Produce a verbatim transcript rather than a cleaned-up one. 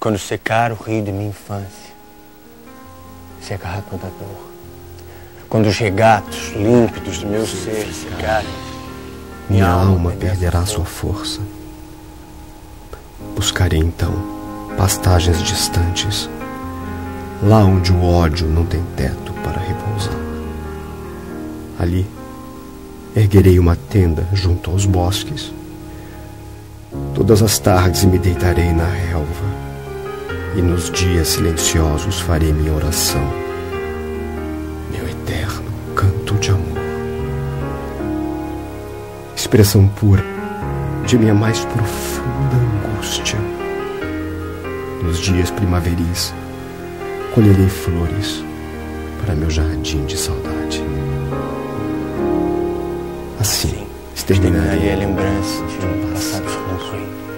Quando secar o rio de minha infância, secar toda a dor. Quando os regatos límpidos do meu ser secarem, minha alma perderá sua força. Buscarei então pastagens distantes, lá onde o ódio não tem teto para repousar. Ali, erguerei uma tenda junto aos bosques. Todas as tardes me deitarei na relva, e nos dias silenciosos farei minha oração, meu eterno canto de amor. Expressão pura de minha mais profunda angústia. Nos dias primaveris, colherei flores para meu jardim de saudade. Assim, exterminarei a lembrança de um passado concluído.